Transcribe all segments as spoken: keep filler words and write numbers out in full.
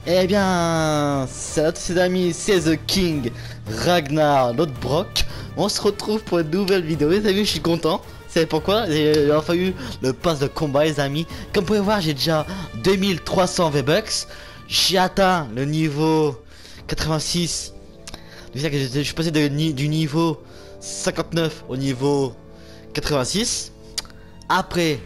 Eh bien, salut à tous les amis, c'est The King, Ragnar, notre Brock. On se retrouve pour une nouvelle vidéo, les amis, je suis content. C'est pourquoi j'ai enfin eu le pass de combat, les amis. Comme vous pouvez voir, j'ai déjà deux mille trois cents V-Bucks. J'ai atteint le niveau quatre-vingt-six. C'est-à-dire que je suis passé de, du niveau cinquante-neuf au niveau quatre-vingt-six. Après,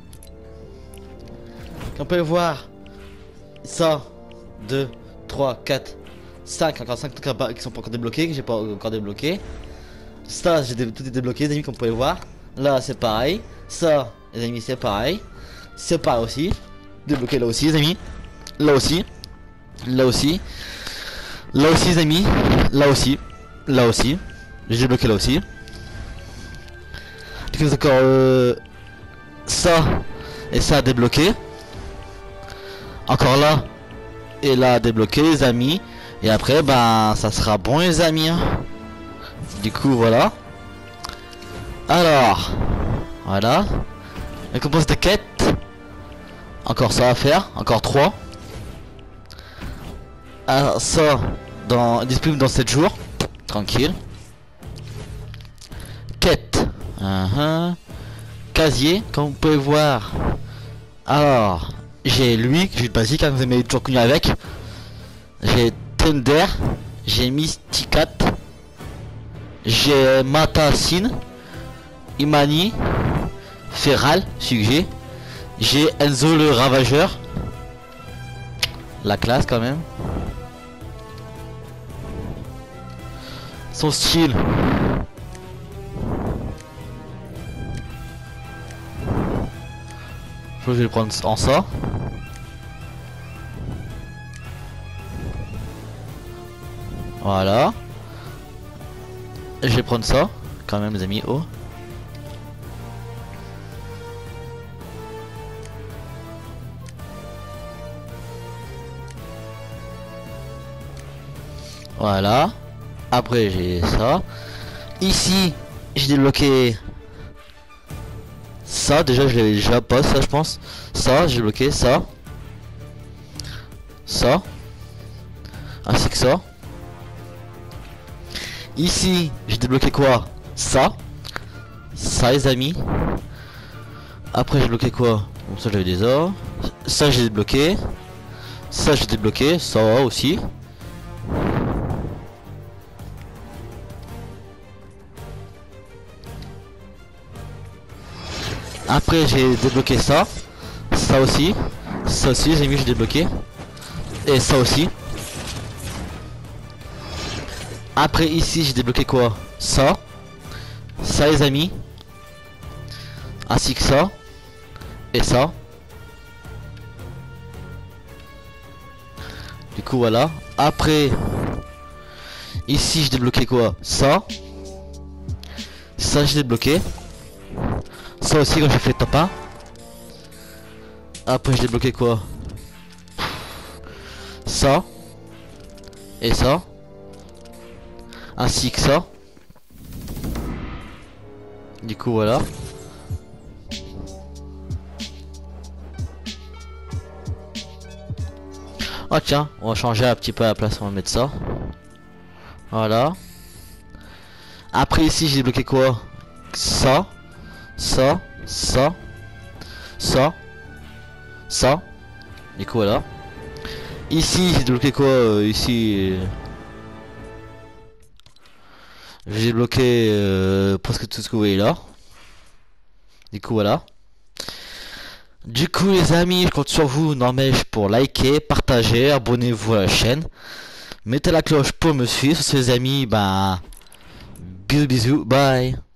comme vous pouvez voir, ça, deux, trois, quatre, cinq, encore cinq trucs qui sont pas encore débloqués, que j'ai pas encore débloqué. Ça, j'ai tout est débloqué, les amis, comme vous pouvez voir. Là, c'est pareil. Ça, les amis, c'est pareil. C'est pareil aussi. Débloqué là aussi, les amis. Là aussi. Là aussi. Là aussi, les amis. Là aussi. Là aussi. J'ai débloqué là aussi. Du coup, encore euh, ça et ça débloqué. Encore là et là débloqué, les amis. Et après, ben, ça sera bon, les amis. Du coup, voilà. Alors, voilà. Récompense de quête. Encore ça à faire. Encore trois. Alors, ça, dans, disponible dans sept jours. Tranquille. Quête. Uh -huh. Casier, comme vous pouvez voir. Alors, j'ai lui, que j'ai basique, hein, vous avez toujours connu avec. J'ai Thunder. J'ai Mysticat. J'ai Matasin. Imani. Feral, celui que j'ai. J'ai Enzo le Ravageur. La classe quand même. Son style. Je vais le prendre en ça. Voilà. Je vais prendre ça. Quand même, les amis. Oh. Voilà. Après, j'ai ça. Ici, j'ai débloqué ça. Déjà, je l'ai déjà pas, ça, je pense. Ça, j'ai bloqué ça. Ça. Ainsi que ça. Ici, j'ai débloqué quoi? Ça. Ça, les amis. Après, j'ai bloqué quoi? Bon, ça, j'avais déjà. Ça, j'ai débloqué. Ça, j'ai débloqué. Ça aussi. Après, j'ai débloqué ça. Ça aussi. Ça aussi, j'ai vu, j'ai débloqué. Et ça aussi. Après, ici, j'ai débloqué quoi? Ça. Ça, les amis. Ainsi que ça. Et ça. Du coup, voilà. Après, ici, j'ai débloqué quoi? Ça. Ça, j'ai débloqué. Ça aussi, quand j'ai fait top un. Après, j'ai débloqué quoi? Ça. Et ça. Ainsi que ça. Du coup, voilà. Oh tiens, on va changer un petit peu la place, on va mettre ça. Voilà. Après ici, j'ai débloqué quoi? Ça. Ça. Ça. Ça. Ça. Du coup, voilà. Ici, j'ai débloqué quoi? euh, Ici... Euh... J'ai bloqué euh, presque tout ce que vous voyez là. Du coup, voilà. Du coup, les amis, je compte sur vous, n'empêche, pour liker, partager, abonnez-vous à la chaîne. Mettez la cloche pour me suivre. Les amis, bah... Bisous, bisous, bye.